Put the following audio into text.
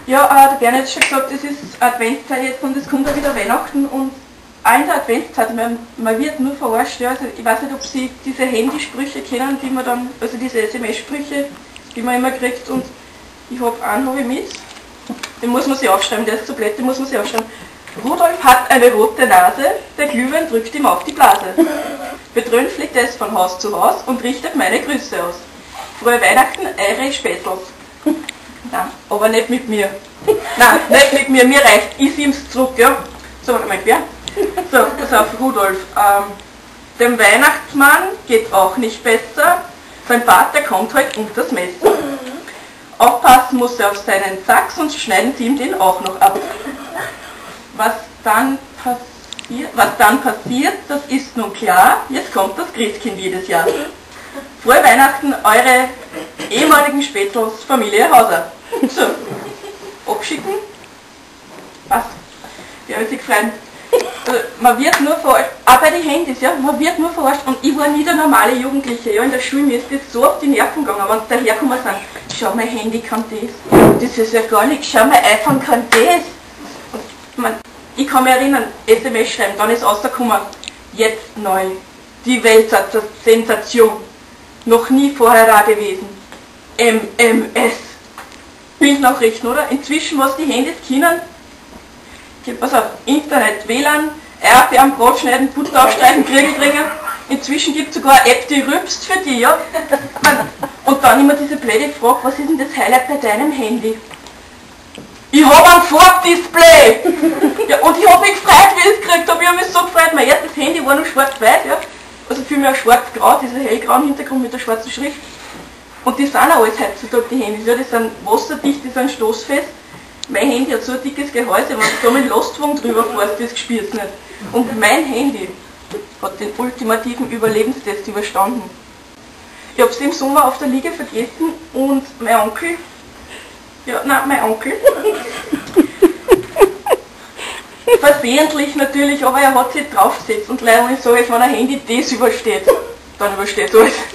Ja, der Bernd hat schon gesagt, das ist Adventszeit jetzt und es kommt ja wieder Weihnachten und auch in der Adventszeit, man wird nur verarscht. Ja, also ich weiß nicht, ob Sie diese Handysprüche kennen, die man dann, also diese SMS-Sprüche, die man immer kriegt, und ich habe einen mit, den muss man sich aufschreiben, der ist so blöd, den muss man sich aufschreiben. Rudolf hat eine rote Nase, der Glühwein drückt ihm auf die Blase. Betrönt fliegt es von Haus zu Haus und richtet meine Grüße aus. Frohe Weihnachten, eure Spätels. Nein, aber nicht mit mir. Nein, nicht mit mir, mir reicht, ich sieh's zurück, ja. So, warte mal, wer? So, pass auf, Rudolf. Dem Weihnachtsmann geht's auch nicht besser. Sein Bart, der kommt halt unter das Messer. Aufpassen muss er auf seinen Sack, sonst schneiden sie ihm den auch noch ab. Was dann passiert, das ist nun klar. Jetzt kommt das Christkind jedes Jahr. Frohe Weihnachten, eure ehemaligen Spätels, Familie Hauser. So, abschicken. Was? Die haben sich gefreut. Also, man wird nur verarscht, auch bei den Handys, ja, man wird nur verarscht. Und ich war nie der normale Jugendliche, ja, in der Schule, mir ist das so auf die Nerven gegangen, wenn sie daherkommen und sagen, schau, mein Handy kann das ist ja gar nichts, schau, mein iPhone kann das. Und ich kann mich erinnern, SMS schreiben, dann ist rausgekommen, jetzt neu, die Weltsensation, noch nie vorher da gewesen, MMS, Bildnachrichten, oder? Inzwischen, was die Handys können, pass auf, Internet, WLAN, RP am Brot schneiden, Butter aufstreichen, Kriegel bringen. Inzwischen gibt es sogar eine App, die rübst für dich, ja. Und dann immer diese blöde Frage, was ist denn das Highlight bei deinem Handy? Ich habe ein Farbdisplay! Ja, und ich habe mich gefreut, wie ich es gekriegt habe. Ich habe mich so gefreut. Mein erstes Handy war noch schwarz-weiß, ja. Also vielmehr schwarz-grau, dieser hellgrauen Hintergrund mit der schwarzen Schrift. Und die sind auch alles heutzutage, die Handys. Ja, die sind wasserdicht, die sind stoßfest. Mein Handy hat so ein dickes Gehäuse, wenn du da mit dem Lastwagen drüber fährst, das spürst nicht. Und mein Handy hat den ultimativen Überlebenstest überstanden. Ich habe es im Sommer auf der Liege vergessen und mein Onkel, versehentlich natürlich, aber er hat sich draufgesetzt und leider, wenn ich sage, wenn ein Handy das übersteht, dann übersteht alles.